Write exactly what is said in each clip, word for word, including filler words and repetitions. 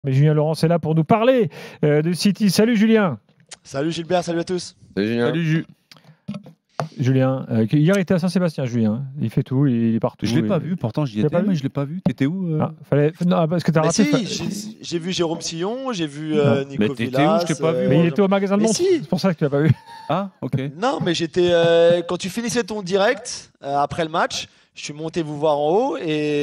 Mais Julien Laurence est là pour nous parler euh, de City. Salut Julien. Salut Gilbert, salut à tous. Salut Julien. Salut Ju. Julien, euh, hier il était à Saint-Sébastien, Julien. Il fait tout, il est partout. Je l'ai et... pas vu, pourtant j'y Tu l'as étais, pas vu mais je l'ai pas vu. T'étais où euh... ah, fallait... Non, parce que t'as Mais raté. si, fa... j'ai, j'ai vu Jérôme Sillon, j'ai vu euh, Nico mais t'étais Villas. où? Je t'ai pas vu, Mais euh, il était au magasin de Mais montres, si. c'est pour ça que tu l'as pas vu. Ah, ok. Non, mais j'étais euh, quand tu finissais ton direct euh, après le match, je suis monté vous voir en haut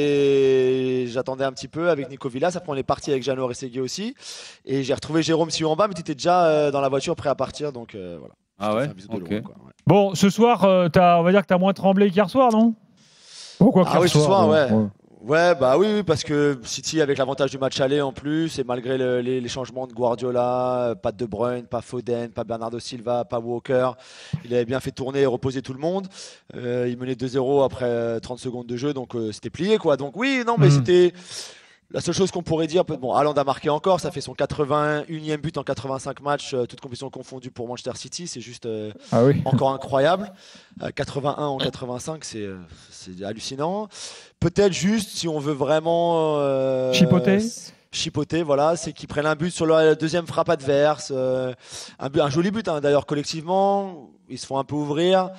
et j'attendais un petit peu avec Nico Villas. Après on est parti avec Jeannot Rességuier aussi et j'ai retrouvé Jérôme Sillon en bas, mais tu étais déjà euh, dans la voiture prêt à partir, donc euh, voilà. Ah ouais, ok. okay. Loin, quoi, ouais. Bon, ce soir, euh, as, on va dire que tu as moins tremblé qu'hier soir, non? Pourquoi Ah oui, ce soir, bon, ouais. ouais. Ouais, bah oui, oui, parce que City avec l'avantage du match aller en plus, et malgré le, les, les changements de Guardiola, pas de De Bruyne, pas Foden, pas Bernardo Silva, pas Walker, il avait bien fait tourner et reposer tout le monde. Euh, il menait deux zéro après trente secondes de jeu, donc euh, c'était plié quoi. Donc oui, non, mais mmh. c'était la seule chose qu'on pourrait dire. Bon, Haaland a marqué encore, ça fait son quatre-vingt-unième but en quatre-vingt-cinq matchs, euh, toutes compétitions confondues pour Manchester City, c'est juste euh, ah oui. encore incroyable. Euh, quatre-vingt-un en quatre-vingt-cinq, c'est euh, c'est hallucinant. Peut-être juste si on veut vraiment euh, chipoter. Chipoter, voilà, c'est qu'ils prennent un but sur la deuxième frappe adverse, euh, un, but, un joli but hein, d'ailleurs collectivement, ils se font un peu ouvrir.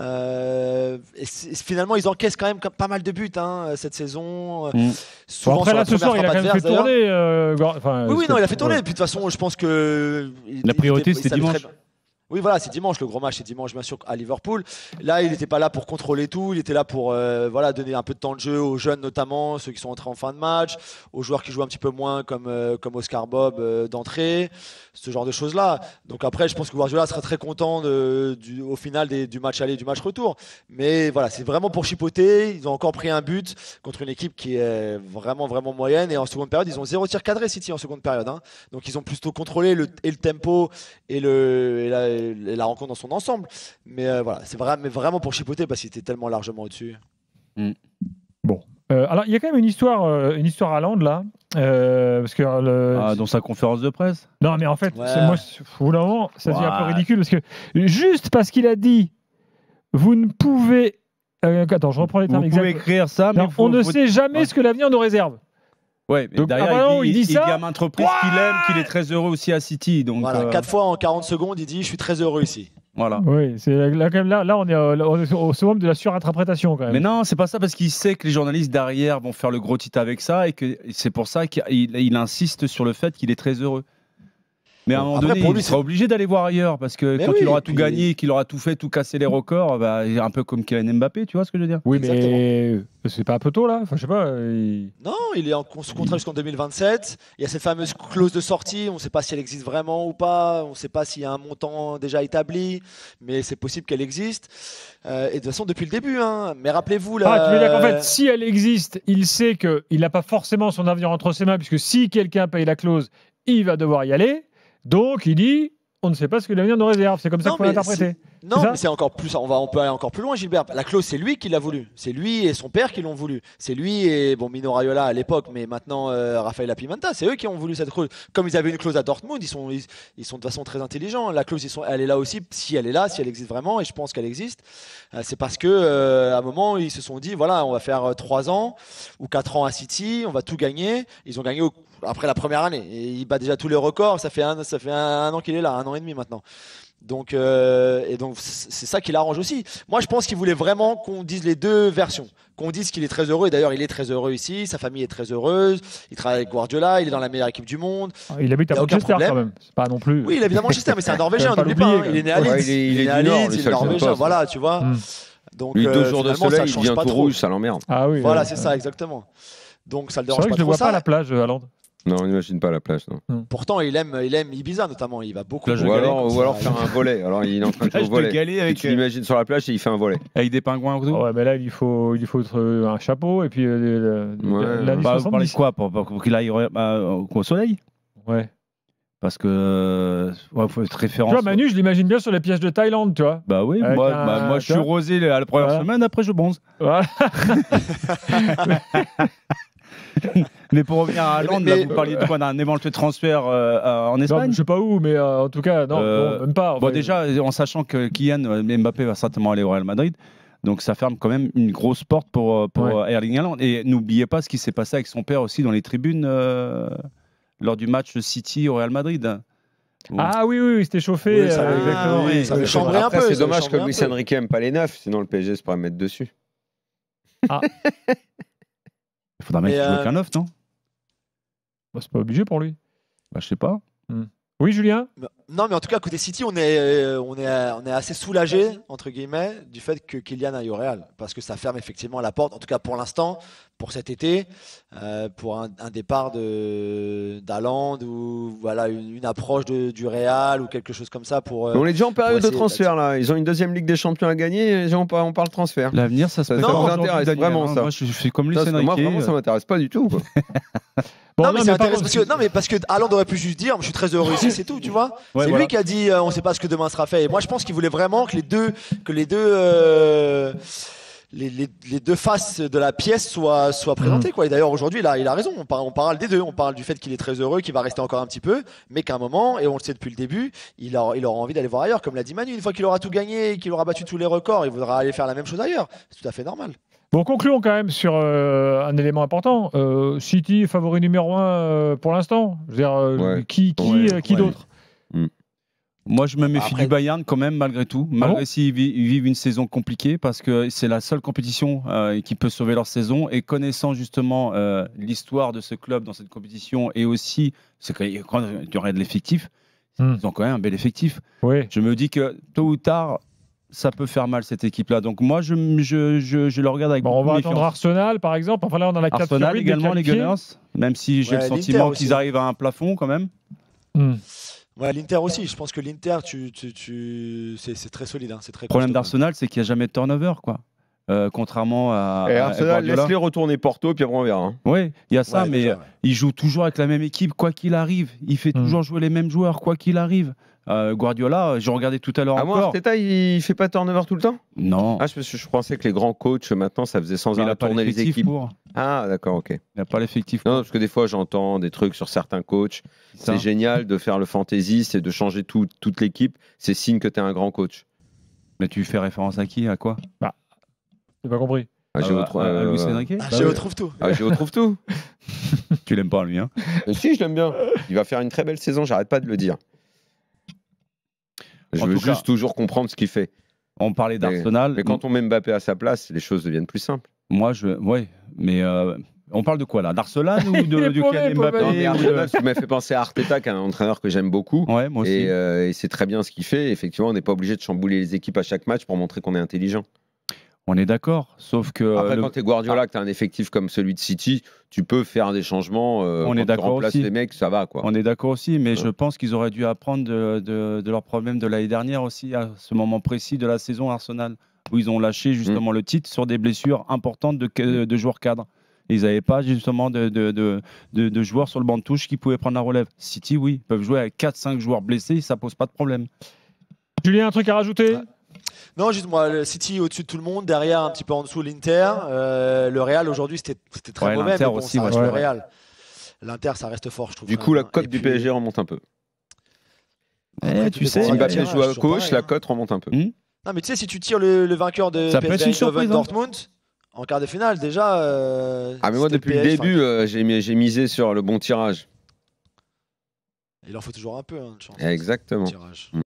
Euh, et finalement, ils encaissent quand même pas mal de buts hein, cette saison. Mmh. Souvent bon, après là, ce soir, il a quand même fait tourner. Euh, enfin, oui, oui, non, il a fait tourner. Ouais. Et puis de toute façon, je pense que la priorité, c'était dimanche. Oui, voilà, c'est dimanche, le gros match, c'est dimanche, bien sûr, à Liverpool. Là, il n'était pas là pour contrôler tout, il était là pour euh, voilà, donner un peu de temps de jeu aux jeunes, notamment, ceux qui sont entrés en fin de match, aux joueurs qui jouent un petit peu moins, comme, euh, comme Oscar Bob euh, d'entrée, ce genre de choses-là. Donc après, je pense que Guardiola sera très content de, du, au final des, du match aller et du match retour. Mais voilà, c'est vraiment pour chipoter. Ils ont encore pris un but contre une équipe qui est vraiment, vraiment moyenne. Et en seconde période, ils ont zéro tir cadré, City, en seconde période. Hein. Donc ils ont plutôt contrôlé le, et le tempo et, le, et la, et la rencontre dans son ensemble. Mais euh, voilà, c'est vrai, mais vraiment pour chipoter parce qu'il était tellement largement au-dessus. Mm. Bon. Euh, alors, il y a quand même une histoire, euh, une histoire à Haaland, là. Euh, parce que, le... ah, dans sa conférence de presse. Non, mais en fait, ouais. c'est, moi, au bout d'un moment, ça devient ouais. un peu ridicule. Parce que juste parce qu'il a dit vous ne pouvez. Euh, attends, je reprends les termes exacts. Vous exacts. pouvez écrire ça, mais non, faut, on ne faut... sait jamais ouais. ce que l'avenir nous réserve. Ouais, mais donc, derrière, avant, il, il, dit, il dit ça. Il dit à maintes reprises ouais. qu'il aime, qu'il est très heureux aussi à City. Donc, voilà, euh... quatre fois en quarante secondes, il dit je suis très heureux ici. Voilà. Oui, c'est là, là, là, on est au, au summum de la surinterprétation quand même. Mais non, c'est pas ça parce qu'il sait que les journalistes derrière vont faire le gros titre avec ça et que c'est pour ça qu'il il insiste sur le fait qu'il est très heureux. Mais à un moment Après, donné, pour lui, il sera obligé d'aller voir ailleurs parce que mais quand oui, il aura tout puis... gagné, qu'il aura tout fait, tout cassé les records, bah, un peu comme Kylian Mbappé, tu vois ce que je veux dire? Oui, Exactement. mais c'est pas un peu tôt là? Enfin, je sais pas. Il... Non, il est en sous contrat jusqu'en deux mille vingt-sept. Il y a cette fameuse clause de sortie. On ne sait pas si elle existe vraiment ou pas. On ne sait pas s'il y a un montant déjà établi, mais c'est possible qu'elle existe. Euh, et de toute façon, depuis le début. Hein. Mais rappelez-vous là. Ah, tu veux dire qu'en fait, si elle existe, il sait qu'il n'a pas forcément son avenir entre ses mains, puisque si quelqu'un paye la clause, il va devoir y aller. Donc, il dit, on ne sait pas ce que l'avenir nous réserve. C'est comme ça qu'il faut l'interpréter. Non, mais c'est encore plus. On va, on peut aller encore plus loin, Gilbert. La clause, c'est lui qui l'a voulu. C'est lui et son père qui l'ont voulu. C'est lui et bon Mino Raiola à l'époque, mais maintenant euh, Rafaela Pimenta. C'est eux qui ont voulu cette clause. Comme ils avaient une clause à Dortmund, ils sont, ils, ils sont de toute façon très intelligents. La clause, ils sont, elle est là aussi. Si elle est là, si elle existe vraiment, et je pense qu'elle existe, euh, c'est parce que euh, à un moment, ils se sont dit, voilà, on va faire trois ans ou quatre ans à City, on va tout gagner. Ils ont gagné au après la première année. Et il bat déjà tous les records. Ça fait un, ça fait un, un an qu'il est là, un an et demi maintenant. Donc, euh, et donc c'est ça qui l'arrange aussi. Moi, je pense qu'il voulait vraiment qu'on dise les deux versions. Qu'on dise qu'il est très heureux. Et d'ailleurs, il est très heureux ici. Sa famille est très heureuse. Il travaille avec Guardiola. Il est dans la meilleure équipe du monde. Il habite à Manchester quand même. C'est pas non plus. Oui, il habite à Manchester, mais c'est un Norvégien. N'oublie pas. Hein. Il est né à Leeds. Ouais, il est, il est, il est à Leeds. Il est norvégien. Voilà, tu vois. Hum. Donc, lui, deux euh, jours de soleil, il vient tout trop. rouge, ça l'emmerde. Ah oui. Voilà, oui, c'est oui. ça, exactement. Donc, ça le dérange c'est vrai pas que je trop. ne vois ça. pas à la plage, Haaland. Non, on n'imagine pas la plage. Non. Hum. Pourtant, il aime, il aime Ibiza notamment. Il va beaucoup. Ou galer, alors, ou alors faire un volet. Alors, il est en train de faire un volet. Avec... Tu l'imagines sur la plage et il fait un volet. Avec des pingouins autour. Oh ouais, mais là, il faut, il faut un chapeau et puis euh, ouais, la, la bah, vous parlez de quoi pour, pour, pour qu'il aille euh, au soleil? Ouais. Parce que euh, ouais, faut être référence. Tu vois, Manu, je l'imagine bien sur les pièges de Thaïlande, tu vois. Bah oui, moi, un... bah, moi je suis rosé la, la première voilà. semaine, après je bronze. Voilà. Mais pour revenir à Haaland, là, vous parliez de quoi, d'un éventuel transfert euh, en Espagne? Non, je ne sais pas où, mais euh, en tout cas, non, euh, non même pas. Bon, déjà, en sachant que Kylian Mbappé va certainement aller au Real Madrid, donc ça ferme quand même une grosse porte pour, pour ouais. Erling Haaland. Et n'oubliez pas ce qui s'est passé avec son père aussi dans les tribunes. Euh... lors du match City au Real Madrid. Bon. Ah oui, oui, oui c'était chauffé. Oui, ça euh, avait- exactement. oui, ça avait chambré un Après, peu. c'est ça dommage avait que chambré un Luis peu. Enrique aime pas les neufs, sinon le P S G se pourrait mettre dessus. Il faudra mettre Mais, qu'il joue euh, avec un neuf, non Bah, c'est pas obligé pour lui. bah, Je sais pas. Oui, Julien. Non, mais en tout cas, côté City, on est, euh, on est, on est assez soulagé, entre guillemets, du fait que Kylian aille au Real. Parce que ça ferme effectivement la porte, en tout cas pour l'instant, pour cet été, euh, pour un, un départ de d'Haaland ou voilà, une, une approche de, du Real ou quelque chose comme ça. Pour, euh, Mais on est déjà en période de essayer transfert là. Ils ont une deuxième Ligue des Champions à gagner et déjà on parle, on parle transfert. L'avenir, ça se Ça- fait ça pas vous aujourd'hui, intéresse Daniel, vraiment, hein. ça Moi, je, je fais comme Luis Ça, c'est- moi Enrique. vraiment ça m'intéresse pas du tout. Quoi. Bon, non, mais c'est par intéressant contre, parce que, non, mais parce que Haaland aurait pu juste dire, je suis très heureux ici, c'est tout, tu vois. Ouais, c'est voilà. lui qui a dit, euh, on ne sait pas ce que demain sera fait. Et moi, je pense qu'il voulait vraiment que les deux, que les deux, euh, les, les, les deux faces de la pièce soient, soient présentées, quoi. Et d'ailleurs, aujourd'hui, là, il a raison. On parle, on parle des deux. On parle du fait qu'il est très heureux, qu'il va rester encore un petit peu, mais qu'à un moment, et on le sait depuis le début, il, a, il aura envie d'aller voir ailleurs. Comme l'a dit Manu, une fois qu'il aura tout gagné, qu'il aura battu tous les records, il voudra aller faire la même chose ailleurs. C'est tout à fait normal. Bon, concluons quand même sur euh, un élément important. Euh, City, favori numéro un euh, pour l'instant. Je veux dire, euh, Ouais. qui, qui, Ouais, euh, qui ouais. d'autre? Moi, je me méfie Après- du Bayern quand même, malgré tout. Malgré bon s'ils vi- ils vivent une saison compliquée, parce que c'est la seule compétition euh, qui peut sauver leur saison. Et connaissant justement euh, l'histoire de ce club dans cette compétition, et aussi, c'est quand quand il y aurait de l'effectif, Hmm. ils ont quand même un bel effectif. Oui. Je me dis que tôt ou tard, ça peut faire mal cette équipe-là. Donc moi, je, je, je, je le regarde avec Bon, on beaucoup va de attendre méfiance. Arsenal, par exemple. Enfin là, on en a quatre sur Arsenal huit également, les qualifiés. Gunners, même si j'ai Ouais, le l'Inter sentiment aussi. qu'ils arrivent à un plafond quand même. Hmm. Ouais, l'Inter aussi. Je pense que l'Inter, tu, tu, tu... c'est c'est très solide. Hein. C'est très Le problème costaud, d'Arsenal, c'est qu'il n'y a jamais de turnover, quoi. Euh, contrairement à, Et à Arsenal, Guardiola. laisse-les retourner Porto, puis après on verra. hein. Oui, il y a ça, Ouais, mais déjà, euh, ouais. il joue toujours avec la même équipe, quoi qu'il arrive. Il fait Mm. toujours jouer les mêmes joueurs, quoi qu'il arrive. Euh, Guardiola, j'ai regardé tout à l'heure Ah moi, encore. Arteta, il fait pas turnover tout le temps Non, Ah, je, je pensais que les grands coachs maintenant ça faisait sans il arrêt n'a pas tourner les l'effectif équipes. pour. Ah d'accord, ok. Il n'a pas l'effectif Non, pour. parce que des fois j'entends des trucs sur certains coachs. Ça. C'est génial de faire le fantasy, c'est de changer tout- toute l'équipe. C'est signe que tu es un grand coach. Mais tu fais référence à qui, à quoi J'ai pas compris. Ah, Géo à, tro- à- à euh, Luis Enrique Ah, Bah je oui. retrouve tout. ah, Géo trouve tout. Tu l'aimes pas, lui, hein Mais si, je l'aime bien. Il va faire une très belle saison, j'arrête pas de le dire. Je En veux tout cas- juste toujours comprendre ce qu'il fait. On parlait d'Arsenal. Mais quand on met Mbappé à sa place, les choses deviennent plus simples. Moi, je. Ouais, mais euh, on parle de quoi là D'Arsenal ou Il de, est du paumé, Kylian paumé. Mbappé Non, mais ou de- Arsenal, tu m'as fait penser à Arteta, qui est un entraîneur que j'aime beaucoup. Ouais, moi aussi. Et, euh, et c'est très bien ce qu'il fait. Effectivement, on n'est pas obligé de chambouler les équipes à chaque match pour montrer qu'on est intelligent. On est d'accord, sauf que. Après, le- quand tu es Guardiola, que tu as un effectif comme celui de City, tu peux faire des changements. euh, On quand est tu d'accord remplaces aussi. les mecs, ça va. Quoi. On est d'accord aussi, mais Ouais. je pense qu'ils auraient dû apprendre de, de, de leurs problèmes de l'année dernière aussi, à ce moment précis de la saison Arsenal, où ils ont lâché justement le titre sur des blessures importantes de, de joueurs cadres. Et ils n'avaient pas justement de, de, de, de, de joueurs sur le banc de touche qui pouvaient prendre la relève. City, oui, ils peuvent jouer avec quatre cinq joueurs blessés, ça pose pas de problème. Julien, un truc à rajouter? Ouais. Non, juste moi, le City au-dessus de tout le monde, derrière un petit peu en dessous l'Inter. Euh, le Real aujourd'hui c'était c'était très Ouais, mauvais, mais l'Inter bon, aussi, ça ouais. reste Ouais. le Real. L'Inter ça reste fort, je trouve. Du quand coup, la même. cote Et du puis- P S G remonte un peu. Après, Eh, tout tu dépend sais, de Si la Mbappé tirage, joue à c'est toujours gauche, pareil, la hein. cote remonte un peu. Hmm Non, mais tu sais, si tu tires le, le vainqueur de Ça peut P S être V une surprise, Eindhoven hein. Dortmund en quart de finale, déjà. euh, Ah, mais moi, c'était depuis le P S G, début, euh, j'ai mis- j'ai misé sur le bon tirage. enfin, il en faut toujours un peu hein, de chance. Exactement. Tirage.